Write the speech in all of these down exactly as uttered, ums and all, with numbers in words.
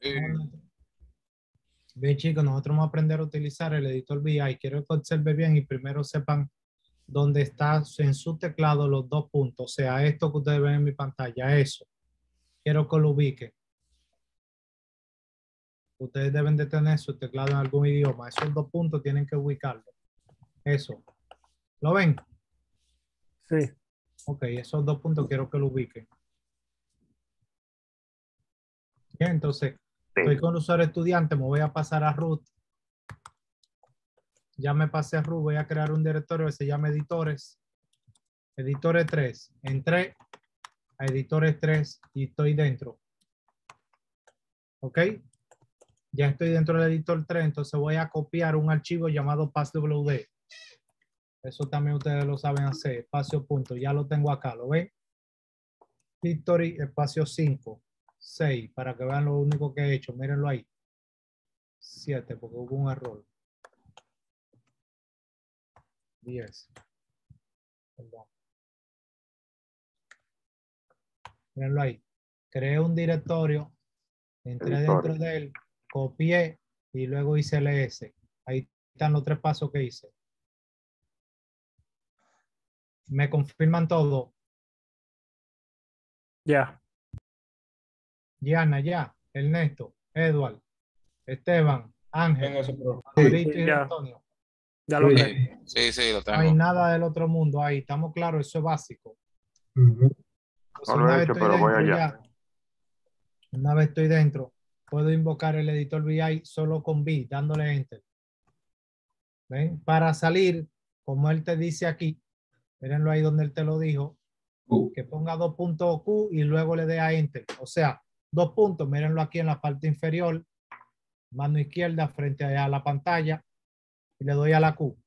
No, Eh, no. Bien, chicos, nosotros vamos a aprender a utilizar el editor V I. Quiero que observen bien y primero sepan dónde está en su teclado los dos puntos. O sea, esto que ustedes ven en mi pantalla, eso. Quiero que lo ubiquen. Ustedes deben de tener su teclado en algún idioma. Esos dos puntos tienen que ubicarlo. Eso. ¿Lo ven? Sí. Ok, esos dos puntos quiero que lo ubiquen. Bien, entonces, estoy con el usuario estudiante, me voy a pasar a root. Ya me pasé a root, voy a crear un directorio que se llama editores. Editores tres. Entré a editores tres y estoy dentro. ¿Ok? Ya estoy dentro del editor tres, entonces voy a copiar un archivo llamado passwd. Eso también ustedes lo saben hacer, espacio punto, ya lo tengo acá, ¿lo ven? History, espacio cinco, seis, para que vean lo único que he hecho, mírenlo ahí. siete, porque hubo un error. diez. Perdón. Mírenlo ahí. Creé un directorio, entré Editores. dentro de él, copié y luego hice ls. Ahí están los tres pasos que hice. ¿Me confirman todo? Ya. Gianna, ya. Ernesto, Edward, Esteban, Ángel, Tengo ese problema. Maurito Sí, y ya. Antonio. Ya lo Sí. sé. sí, sí, lo No hay tengo. nada del otro mundo ahí. ¿Estamos claros? Eso es básico. Ujú. Entonces, No lo una he vez hecho, estoy pero voy dentro allá. ya, una vez estoy dentro, puedo invocar el editor V I solo con V, dándole Enter. ¿Ven? Para salir, como él te dice aquí, mírenlo ahí donde él te lo dijo, Uh, que ponga dos puntos Q y luego le dé a Enter. O sea, dos puntos, mírenlo aquí en la parte inferior, mano izquierda frente a la pantalla, y le doy a la Q.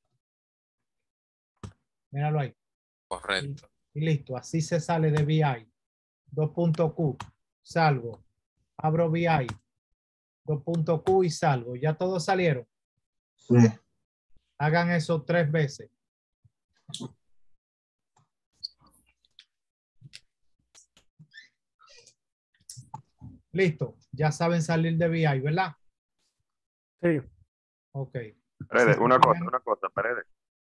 Míralo ahí. Correcto. Y, y listo, así se sale de V I. Dos puntos Q, salgo, abro V I, dos puntos Q y salgo. Ya todos salieron. sí. Hagan eso tres veces. Listo, ya saben salir de V I, ¿verdad? Sí. Ok. Paredes, Si una se cosa, fijan- una cosa, Paredes.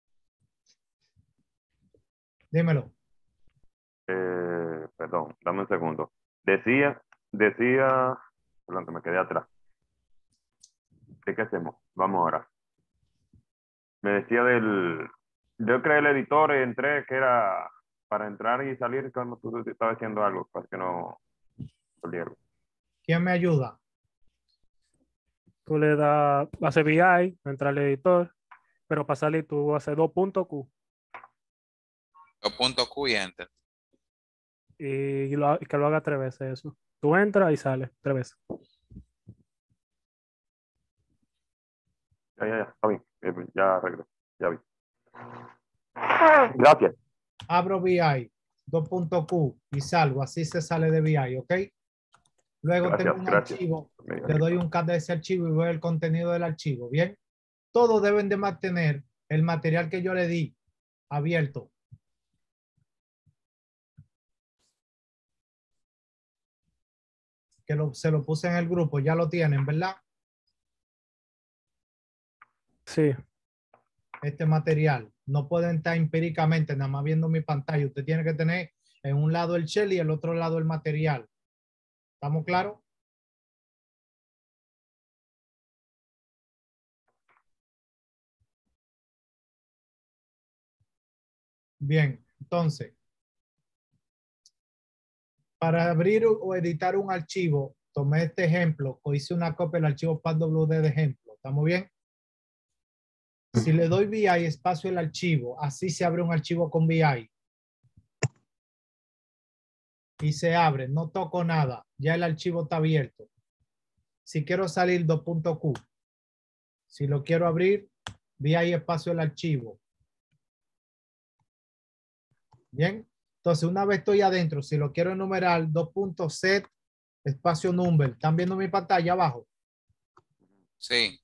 Dímelo. Eh, perdón, dame un segundo. Decía, decía, perdón, que me quedé atrás. ¿Qué, qué hacemos? Vamos ahora. Me decía del, yo creé el editor, entré, que era para entrar y salir cuando tú estabas haciendo algo, para que no salieron. ¿Quién me ayuda? Tú le das, hace V I, entra al editor, pero para salir tú haces dos puntos Q Dos puntos Q y Enter. y, lo- y que lo haga tres veces eso. Tú entras y sales tres veces. Ya, ya, ya, está bien. Eh, Ya regresé, ya vi. Gracias. Abro V I, dos puntos Q y salgo. Así se sale de V I, ¿ok? Luego Gracias, tengo un gracias. archivo. Le doy un cat de ese archivo y veo el contenido del archivo. Bien. Todos deben de mantener el material que yo le di abierto. Que lo- se lo puse en el grupo. Ya lo tienen, ¿verdad? Sí. Este material. No pueden estar empíricamente nada más viendo mi pantalla. Usted tiene que tener en un lado el shell y el otro lado el material. ¿Estamos claros? Bien, entonces, para abrir o editar un archivo, tomé este ejemplo, o hice una copia del archivo passwd de ejemplo. ¿Estamos bien? Si le doy V I espacio el archivo, así se abre un archivo con V I. Y se abre, no toco nada, ya el archivo está abierto. Si quiero salir dos puntos Q, si lo quiero abrir, V I espacio el archivo. Bien, entonces una vez estoy adentro, si lo quiero enumerar, dos puntos set espacio number. ¿Están viendo mi pantalla abajo? Sí.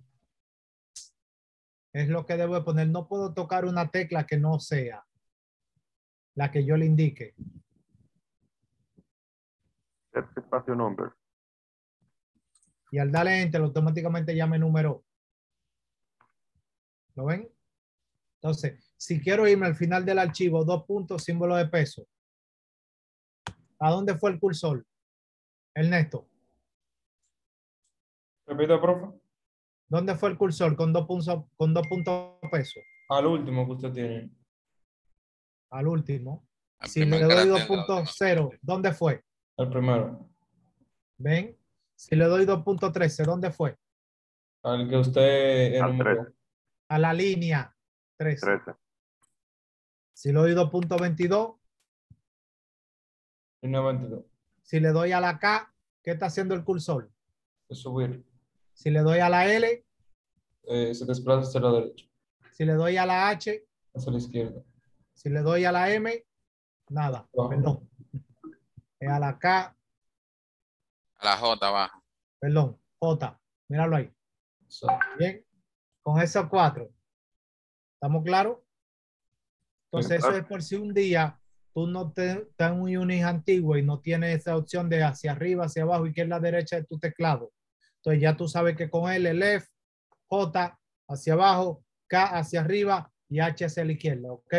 Es lo que debo de poner. No puedo tocar una tecla que no sea la que yo le indique. Este espacio number. y al darle enter automáticamente ya me numeró. ¿Lo ven? Entonces, si quiero irme al final del archivo, dos puntos, símbolo de peso. ¿A dónde fue el cursor? Ernesto, Repita, profe. ¿dónde fue el cursor con dos puntos, con dos puntos peso? Al último que usted tiene. Al último. Al Si le primer doy carácter dos de la punto última cero, parte. ¿dónde fue? Al primero. ¿Ven? Si le doy dos punto trece, ¿dónde fue? Al que usted Al enumeró. trece. A la línea trece. trece. Si le doy dos punto veintidós, Y noventa y dos. si le doy a la K, ¿qué está haciendo el cursor? Es subir. Si le doy a la L, Eh, se desplaza hacia la derecha. si le doy a la H, Hacia la izquierda. si le doy a la M, nada, Abajo. perdón. Es a la K, A la J abajo. perdón, J, míralo ahí. Exacto. Bien, con esos cuatro. ¿Estamos claros? Entonces, eso es por si un día tú no te, estás en un Unix antiguo y no tienes esa opción de hacia arriba, hacia abajo y que es la derecha de tu teclado. Entonces, ya tú sabes que con L, left, J hacia abajo, K hacia arriba y H hacia la izquierda. ¿Ok?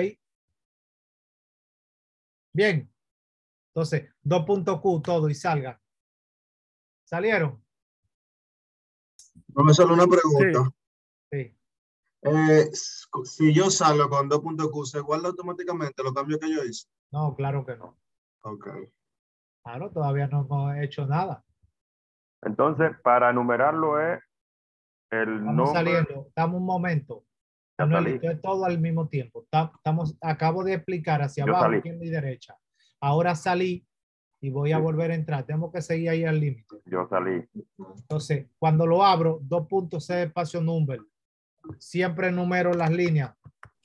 Bien. Entonces, dos punto Q todo y salga. ¿Salieron? Profesor, una pregunta. Sí. Eh, si yo salgo con dos punto Q, ¿se guarda automáticamente los cambios que yo hice? No, claro que no. Ok. Claro, todavía no hemos hecho nada. Entonces, para enumerarlo es el Estamos nombre. saliendo. Dame un momento. Ya Manuel, salí. esto es todo al mismo tiempo. Ta- Estamos, acabo de explicar hacia Yo abajo, salí. izquierda y derecha. Ahora salí y voy a Sí. volver a entrar. Tenemos que seguir ahí al límite. Yo salí. Entonces, cuando lo abro, dos puntos C espacio number. Siempre numero las líneas.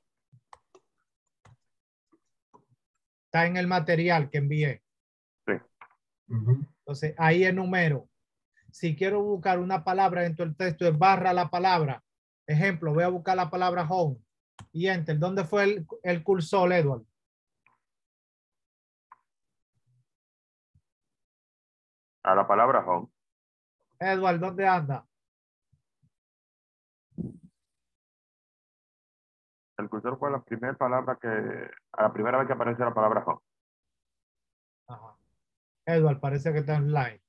Está en el material que envié. Sí. Ujú. Entonces, ahí enumero. Si quiero buscar una palabra dentro del texto, es barra la palabra. Ejemplo, voy a buscar la palabra home y enter. ¿Dónde fue el, el cursor, Edward? A la palabra home. Edward, ¿dónde anda? El cursor fue la primera palabra que, a la primera vez que aparece la palabra home. Ajá. Edward, parece que está online.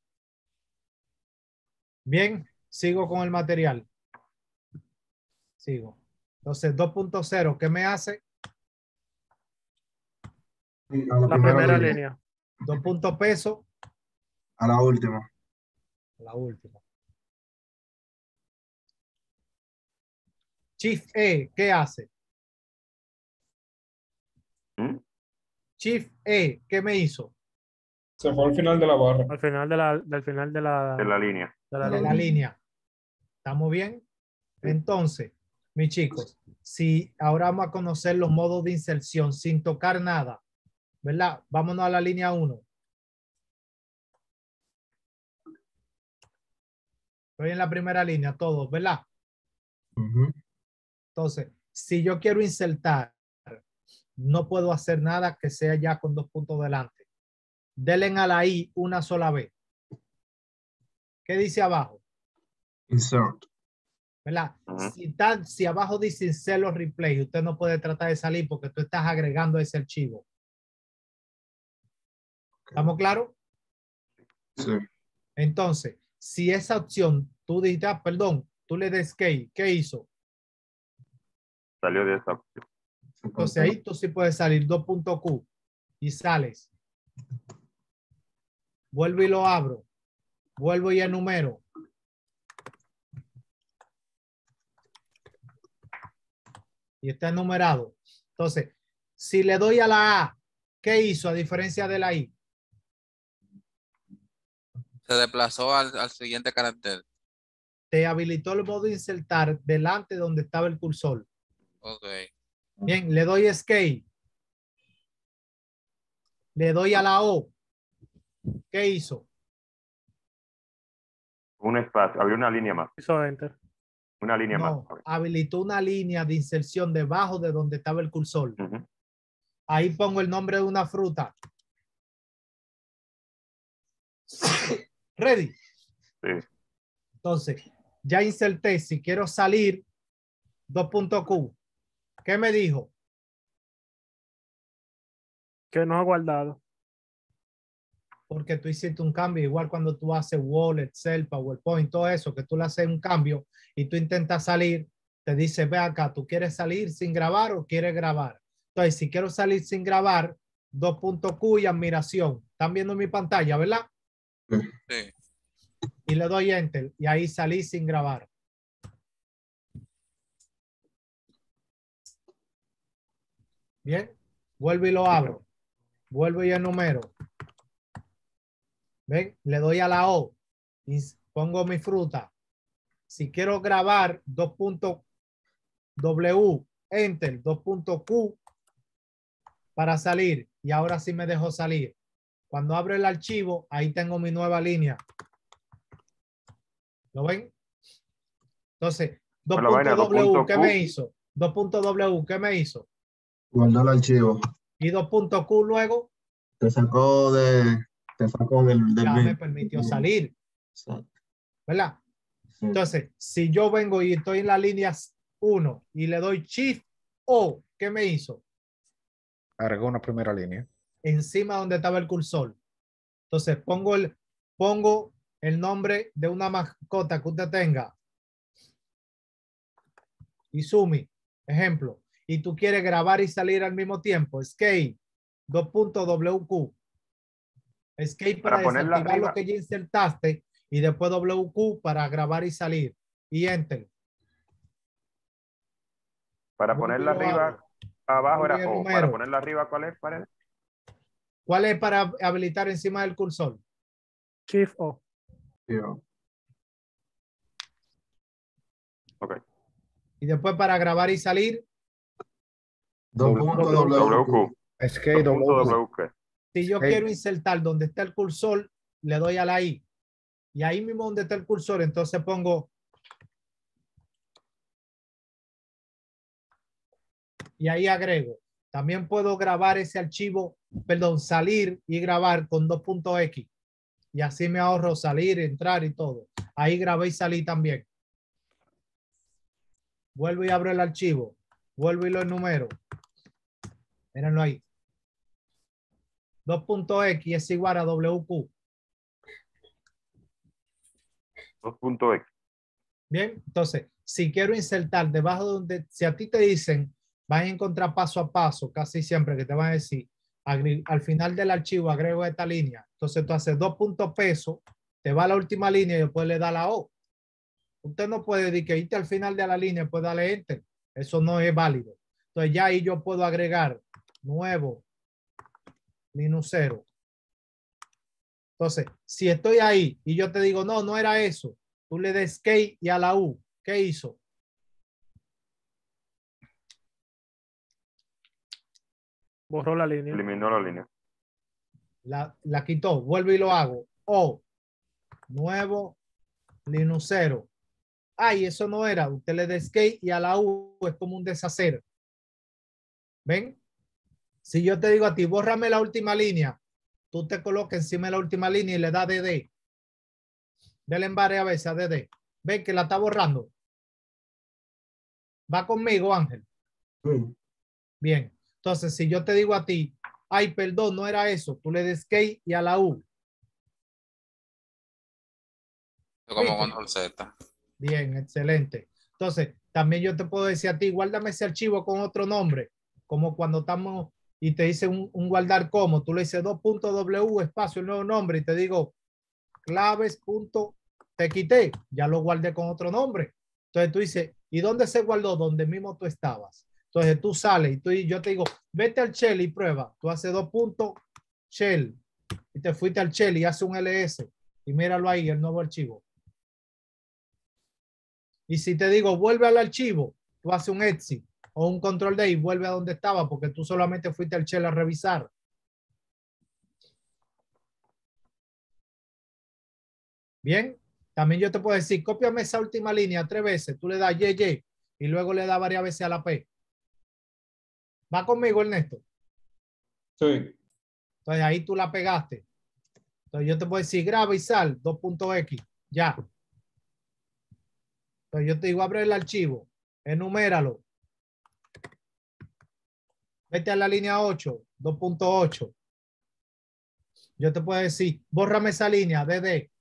Bien, sigo con el material. Sigo. Entonces, dos punto cero, ¿qué me hace? Sí, a la, La primera, primera línea. línea. Dos puntos peso, A la última. la última. Shift E, ¿qué hace? ¿Mm? Shift E, ¿qué me hizo? Se fue al final de la barra. Al final de la, del final de la, De la línea. de la De línea. la línea. ¿Estamos bien? Entonces, mis chicos, si ahora vamos a conocer los modos de inserción sin tocar nada, ¿verdad? Vámonos a la línea uno. Estoy en la primera línea, todos, ¿verdad? Ujú. Entonces, si yo quiero insertar, no puedo hacer nada que sea ya con dos puntos delante. Denle a la I una sola vez. ¿Qué dice abajo? Insert. ¿Verdad? Ujú. Si, está, si abajo dice insert o replay, usted no puede tratar de salir porque tú estás agregando ese archivo. ¿Estamos claros? Sí. Entonces, si esa opción, tú dices, ah, perdón, tú le des escape, ¿qué hizo? Salió de esta opción. Entonces ahí tú sí puedes salir dos punto Q y sales. Vuelvo y lo abro. Vuelvo y enumero. Y está enumerado. Entonces, si le doy a la A, ¿qué hizo a diferencia de la I? Se desplazó al, al siguiente carácter. Te habilitó el modo insertar delante donde estaba el cursor. Ok. Bien, le doy escape. Le doy a la O. ¿Qué hizo? Un espacio. Había una línea más. Hizo enter. Una línea No, más. habilitó una línea de inserción debajo de donde estaba el cursor. Ujú. Ahí pongo el nombre de una fruta. Ready. Sí. Entonces, ya inserté, si quiero salir, dos punto Q. ¿Qué me dijo? Que no ha guardado. Porque tú hiciste un cambio, igual cuando tú haces Word, Excel, PowerPoint, todo eso, que tú le haces un cambio y tú intentas salir, te dice, ve acá, ¿tú quieres salir sin grabar o quieres grabar? Entonces, si quiero salir sin grabar, dos punto Q y admiración. ¿Están viendo mi pantalla, verdad? Sí. Y le doy Enter y ahí salí sin grabar. Bien, vuelvo y lo abro. Vuelvo y enumero. ¿Ven? Le doy a la O y pongo mi fruta. Si quiero grabar, dos punto W, Enter, dos punto Q para salir. Y ahora sí me dejo salir. Cuando abro el archivo, ahí tengo mi nueva línea. ¿Lo ven? Entonces, dos Por la vaina, punto W, dos punto ¿qué Q. me hizo? dos punto W, ¿qué me hizo? Guardó el archivo. Y dos punto Q luego Te sacó de, te sacó del, del ya me mismo. permitió salir, Exacto. ¿verdad? Sí. Entonces, si yo vengo y estoy en la línea uno y le doy Shift O, ¿qué me hizo? Agregó una primera línea. Encima donde estaba el cursor. Entonces, pongo el, pongo el nombre de una mascota que usted tenga. Izumi, ejemplo. Y tú quieres grabar y salir al mismo tiempo. Escape, dos punto W Q. Escape para, Para ponerla desactivar arriba. lo que ya insertaste y después W Q para grabar y salir. Y Enter. Para Vuelvo y ponerla lo arriba, abro. abajo Vuelvo y era O. enumero. Para ponerla arriba, ¿cuál es? Pared? ¿Cuál es para habilitar encima del cursor? Shift O. Tío. Ok. Y después para grabar y salir, Dos W. puntos W. W. W Q. Escape Dos puntos W. W Q. si yo Escape. quiero insertar donde está el cursor, le doy a la I. Y ahí mismo donde está el cursor, entonces pongo y ahí agrego. También puedo grabar ese archivo, perdón, salir y grabar con dos punto X. Y así me ahorro salir, entrar y todo. Ahí grabé y salí también. Vuelvo y abro el archivo. Vuelvo y lo enumero. Mírenlo ahí. dos punto X es igual a W Q. dos punto X. Bien, entonces, si quiero insertar debajo de donde, si a ti te dicen, vas a encontrar paso a paso, casi siempre que te van a decir, agre- al final del archivo agrego esta línea. Entonces tú haces dos puntos peso, te va a la última línea y después le da la O. Usted no puede decir que irte al final de la línea y después darle enter. Eso no es válido. Entonces ya ahí yo puedo agregar nuevo, minus cero. Entonces, si estoy ahí y yo te digo, no, no era eso, tú le des escape y a la U, ¿qué hizo? Borró la línea. Eliminó la línea. La, la quitó, vuelvo y lo hago. O, nuevo, Linux cero. Ay, eso no era. Usted le da escape y a la U es como un deshacer. ¿Ven? Si yo te digo a ti, bórrame la última línea, tú te colocas encima de la última línea y le das D D. Dele en varias veces a D D. ¿Ven que la está borrando? Va conmigo, Ángel. Sí. Bien. Entonces, si yo te digo a ti, ay, perdón, no era eso, tú le das escape y a la U. Como ¿Viste? control Z. Bien, excelente. Entonces, también yo te puedo decir a ti, guárdame ese archivo con otro nombre, como cuando estamos y te dice un, un guardar como, tú le dices dos punto W espacio, el nuevo nombre, y te digo claves punto te quité, ya lo guardé con otro nombre. Entonces tú dices, ¿y dónde se guardó? Donde mismo tú estabas. Entonces tú sales y tú, y yo te digo, vete al shell y prueba. Tú haces dos puntos shell y te fuiste al shell y hace un L S y míralo ahí, el nuevo archivo. Y si te digo, vuelve al archivo, tú haces un exit o un control D y vuelve a donde estaba porque tú solamente fuiste al shell a revisar. Bien, también yo te puedo decir, cópiame esa última línea tres veces, tú le das Y, Y y luego le das varias veces a la P. ¿Va conmigo, Ernesto? Sí. Entonces ahí tú la pegaste. Entonces yo te puedo decir, graba y sal, dos punto X, ya. Entonces yo te digo, abre el archivo, enuméralo. Vete a la línea ocho, dos punto ocho. Yo te puedo decir, bórrame esa línea, D D.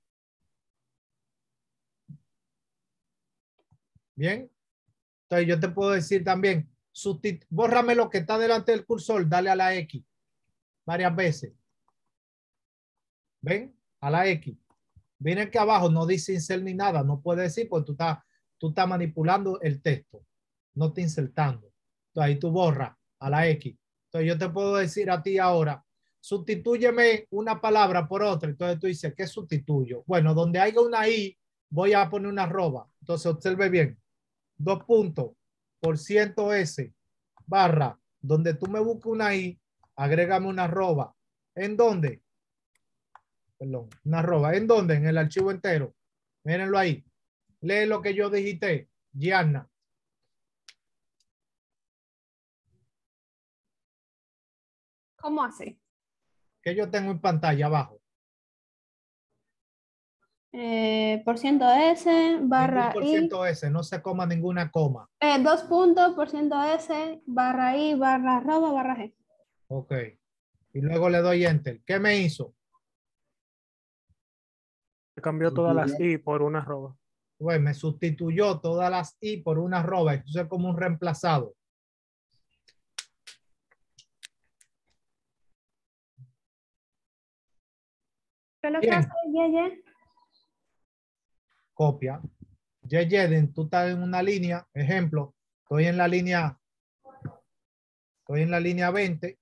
Bien. Entonces yo te puedo decir también, sustitu- bórrame lo que está delante del cursor, dale a la X varias veces. ¿Ven? A la X. Viene aquí abajo, no dice insert ni nada, no puede decir porque tú estás, tú estás manipulando el texto, no te insertando. Entonces ahí tú borras a la X. Entonces yo te puedo decir a ti ahora, sustitúyeme una palabra por otra. Entonces tú dices, ¿qué sustituyo? Bueno, donde haya una I, voy a poner una arroba. Entonces observe bien. Dos puntos por ciento S barra, donde tú me busques una I, agrégame una arroba. ¿En dónde? Perdón, una arroba. ¿En dónde? En el archivo entero. Mírenlo ahí. Lee lo que yo digité. Gianna. ¿Cómo así? Que yo tengo en pantalla abajo. Eh, por ciento S barra Ningún por I. ciento S, no se coma ninguna coma. Eh, dos puntos por ciento S barra I barra arroba barra G. Ok. Y luego le doy enter. ¿Qué me hizo? Se cambió todas las I por una arroba. Pues me sustituyó todas las I por una arroba. Eso es como un reemplazado. ¿Qué es lo que Bien. hace Yeye? Copia. Yeyeden, tú estás en una línea. Ejemplo, estoy en la línea. Estoy en la línea veinte.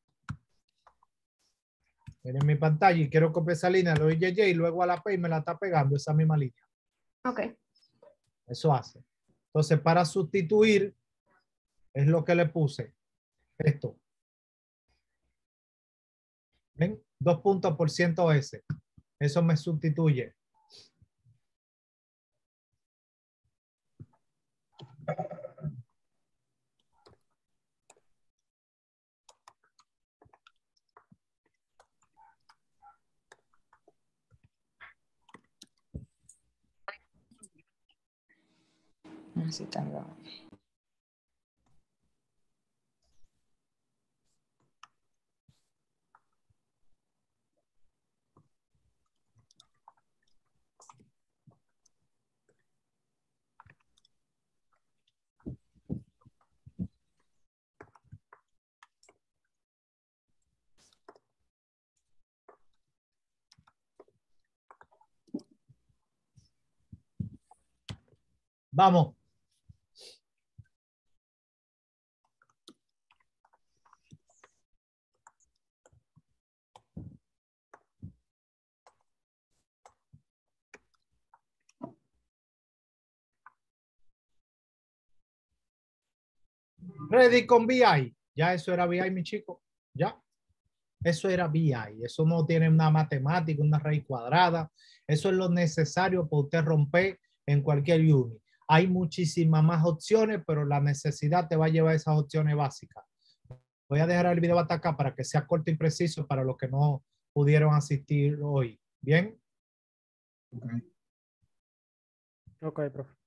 Miren mi pantalla y quiero copiar esa línea. Le doy Y Y y luego a la P y me la está pegando esa misma línea. Ok. Eso hace. Entonces, para sustituir, es lo que le puse. Esto. ¿Ven? Dos puntos por ciento S. Eso me sustituye. Así tarda. Vamos. Ready con V I. Ya eso era V I, mi chico. Ya. Eso era V I. Eso no tiene una matemática, una raíz cuadrada. Eso es lo necesario para usted romper en cualquier unit. Hay muchísimas más opciones, pero la necesidad te va a llevar a esas opciones básicas. Voy a dejar el video hasta acá para que sea corto y preciso para los que no pudieron asistir hoy. ¿Bien? Okay. Ok, profe.